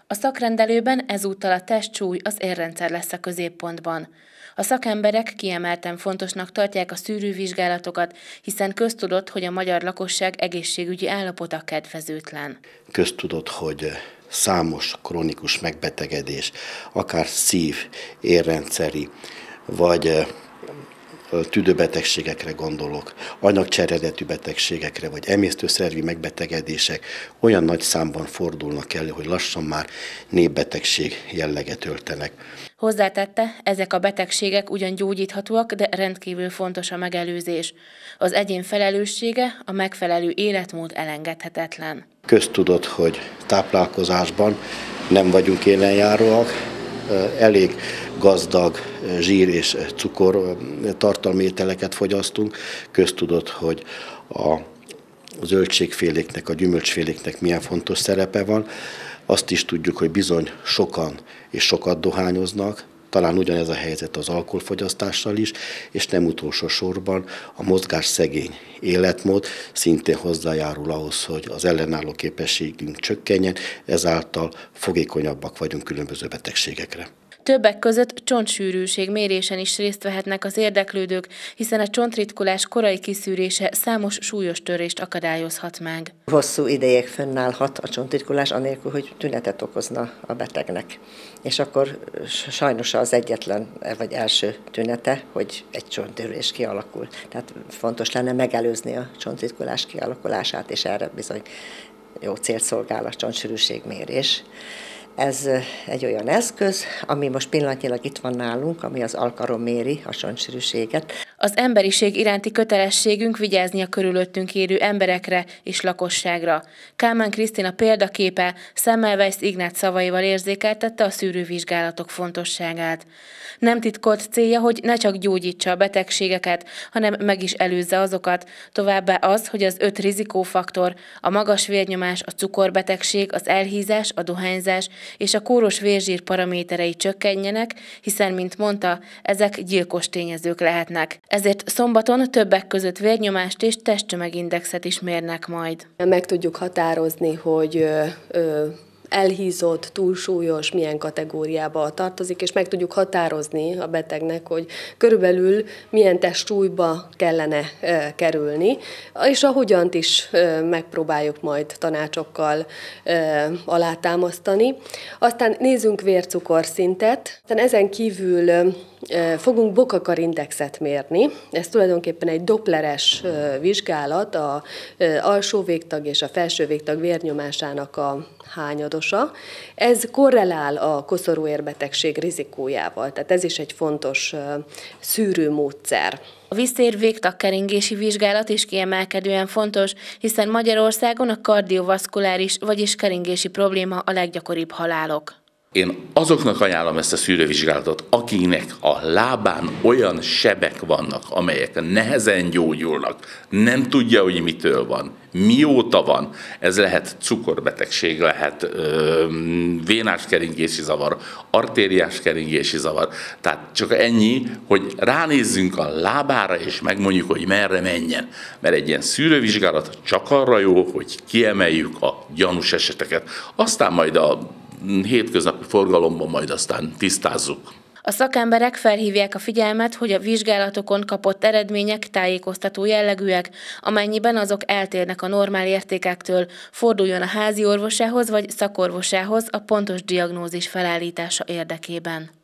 A szakrendelőben ezúttal a testsúly, az érrendszer lesz a középpontban. A szakemberek kiemelten fontosnak tartják a szűrővizsgálatokat, hiszen köztudott, hogy a magyar lakosság egészségügyi állapota kedvezőtlen. Köztudott, hogy számos krónikus megbetegedés, akár szív, érrendszeri, vagy tüdőbetegségekre gondolok, anyagcsereletű betegségekre, vagy emésztőszervi megbetegedések olyan nagy számban fordulnak elő, hogy lassan már népbetegség jelleget öltenek. Hozzátette, ezek a betegségek ugyan gyógyíthatóak, de rendkívül fontos a megelőzés. Az egyén felelőssége, a megfelelő életmód elengedhetetlen. Köztudott, hogy táplálkozásban nem vagyunk élenjáróak, elég gazdag zsír és cukor tartalmú ételeket fogyasztunk. Köztudott, hogy a zöldségféléknek, a gyümölcsféléknek milyen fontos szerepe van. Azt is tudjuk, hogy bizony sokan és sokat dohányoznak, talán ugyanez a helyzet az alkoholfogyasztással is, és nem utolsó sorban a mozgásszegény életmód szintén hozzájárul ahhoz, hogy az ellenálló képességünk csökkenjen, ezáltal fogékonyabbak vagyunk különböző betegségekre. Többek között csontsűrűség mérésen is részt vehetnek az érdeklődők, hiszen a csontritkulás korai kiszűrése számos súlyos törést akadályozhat meg. Hosszú ideig fennállhat a csontritkulás anélkül, hogy tünetet okozna a betegnek. És akkor sajnos az egyetlen vagy első tünete, hogy egy csonttörés kialakul. Tehát fontos lenne megelőzni a csontritkulás kialakulását, és erre bizony jó célt szolgál a csontsűrűségmérés. Ez egy olyan eszköz, ami most pillanatnyilag itt van nálunk, ami az alkaron méri a csontsűrűséget. Az emberiség iránti kötelességünk vigyázni a körülöttünk élő emberekre és lakosságra. Kálmán Krisztina példaképe Semmelweis Ignác szavaival érzékeltette a szűrővizsgálatok fontosságát. Nem titkolt célja, hogy ne csak gyógyítsa a betegségeket, hanem meg is előzze azokat, továbbá az, hogy az 5 rizikófaktor, a magas vérnyomás, a cukorbetegség, az elhízás, a dohányzás és a kóros vérzsír paraméterei csökkenjenek, hiszen, mint mondta, ezek gyilkos tényezők lehetnek. Ezért szombaton többek között vérnyomást és testtömegindexet is mérnek majd. Meg tudjuk határozni, hogy elhízott, túlsúlyos, milyen kategóriába tartozik, és meg tudjuk határozni a betegnek, hogy körülbelül milyen testsúlyba kellene kerülni, és a hogyant is megpróbáljuk majd tanácsokkal alátámasztani. Aztán nézzünk vércukorszintet, aztán ezen kívül fogunk Bokakar-indexet mérni. Ez tulajdonképpen egy doppleres vizsgálat, az alsó végtag és a felső végtag vérnyomásának a hányadosa. Ez korrelál a koszorúérbetegség rizikójával, tehát ez is egy fontos szűrőmódszer. A víztér-végtagkeringési vizsgálat is kiemelkedően fontos, hiszen Magyarországon a kardiovaszkuláris, vagyis keringési probléma a leggyakoribb halálok. Én azoknak ajánlom ezt a szűrővizsgálatot, akinek a lábán olyan sebek vannak, amelyek nehezen gyógyulnak, nem tudja, hogy mitől van, mióta van. Ez lehet cukorbetegség, lehet vénás keringési zavar, artériás keringési zavar. Tehát csak ennyi, hogy ránézzünk a lábára, és megmondjuk, hogy merre menjen. Mert egy ilyen szűrővizsgálat csak arra jó, hogy kiemeljük a gyanús eseteket. Aztán majd a hétköznapi forgalomban majd aztán tisztázzuk. A szakemberek felhívják a figyelmet, hogy a vizsgálatokon kapott eredmények tájékoztató jellegűek, amennyiben azok eltérnek a normál értékektől, forduljon a házi orvosához vagy szakorvosához a pontos diagnózis felállítása érdekében.